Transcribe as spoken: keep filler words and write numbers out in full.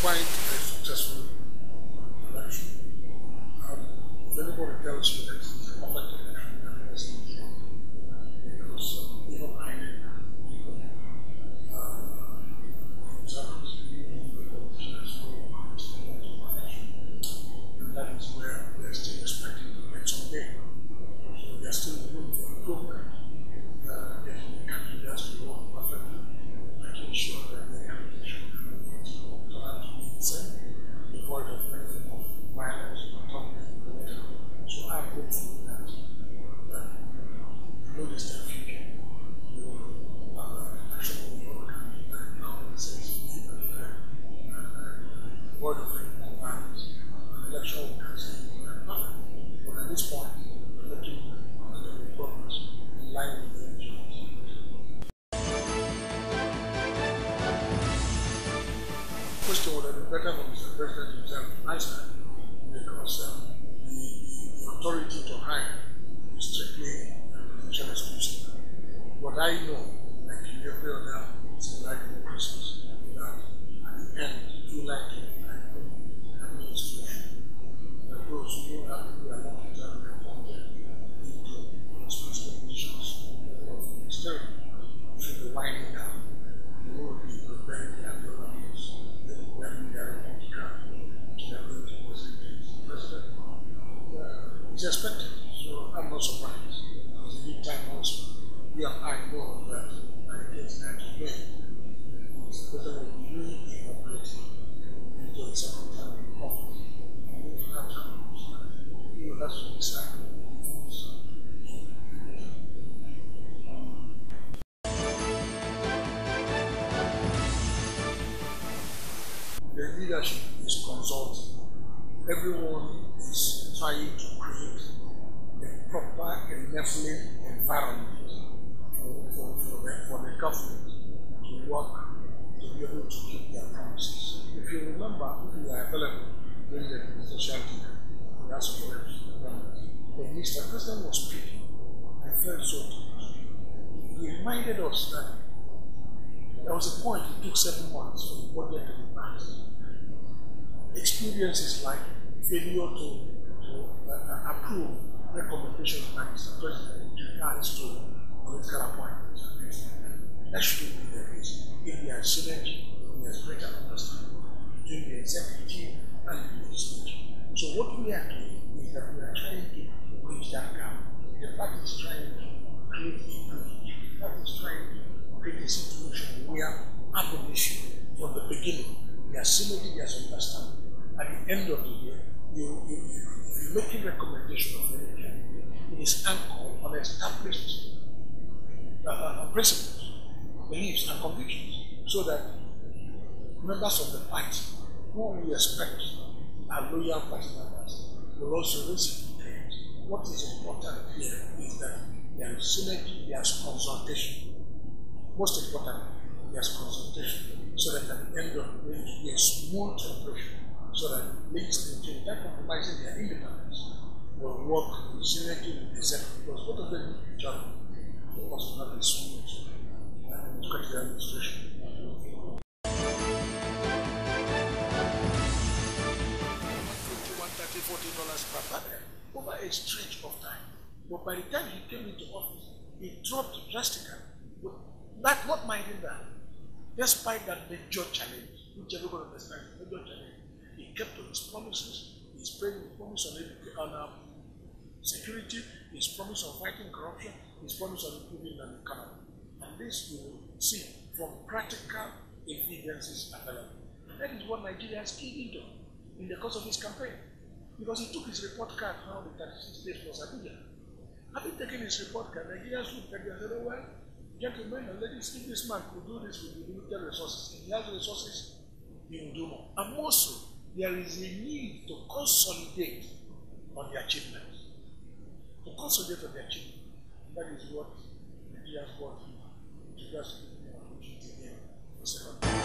quite a successful election. Um, if anybody tells you that it's a perfect election, that doesn't mean wrong. Because uh, even I even uh, observers, even the politicians know it's not perfection. And that is where they're still expecting to get some gain. So there's still room for improvement. Uh, if the country has to work perfectly, making sure that the application and the vote turn out to be the same, devoid of anything of violence, autonomy, or whatever. So I'm hopeful that that no distant future we will have an election of the country that now says free and fair and devoid of any more violence. An election we can say is very perfect. But at this point, we're looking at the progress in line with the question would have been better for Mister President himself to answer because um, the, the authority to hire is strictly presidential exclusive. What I know, like in every other civilized democracies, that at the end, you like it, like administration, that those who have to be elected and appointed into responsible positions of ministerial should be winding down. They will be preparing their programs. When they are going to come, they are going to present the president. Uh, it's expected, so I'm not surprised. It's a big time also. You and I know that by getting that today, the president will be really incorporated into the second term in office. And if that happens, he will have to decide. The leadership is consulting. Everyone is trying to create a proper enabling environment for, for, for, the, for the government to work to be able to keep their promises. If you remember, if you are available during the presidential dinner, that's for when Mister President was speaking, I felt so touched. He reminded us that there was a point it took seven months for the budget to be passed. Experiences like failure to, to uh, approve recommendations by Mister President with regards to political appointments. That shouldn't be the case. If there is synergy, if there is greater understanding between the executive and the legislature. So what we are doing is that we are trying to bridge that gap. The party is trying to create a bridge. The party is trying to create a situation where abolition from the beginning, there's synergy, there's understanding. At the end of the year, you, you, if you're making recommendation of any candidate, it is anchored on established uh, principles, beliefs, and convictions, so that members of the party who we expect are loyal party members will also raise claims. What is important here is that there is synergy, there is consultation. Most importantly, there is consultation, so that at the end of the day, it will be a smooth operation. So that legislature, without compromising their independence, will work in synergy with the executive, because both of them need each other for us to have a smooth and democratic administration. twenty-one, thirty, forty dollars per barrel over a stretch of time. But by the time he came into office, it dropped drastically. But that, not minding that, despite that major challenge, which everybody understands, major challenge, he kept to his promises. He's praying his promise on, on um, security, his promise on fighting corruption, his promise on improving the economy. And this you will see from practical evidences available. And that is what Nigerians keyed into in the course of his campaign. Because he took his report card how the thirty-six states was Abuja. Having taken his report card, Nigerians looked at it and said, oh well, gentlemen and ladies, if this man could do this with the limited resources, if he has resources, he will do more. And more so, there is a need to consolidate on the achievements. To consolidate on the achievement. That is what Nigerians want to just give the opportunity here for second.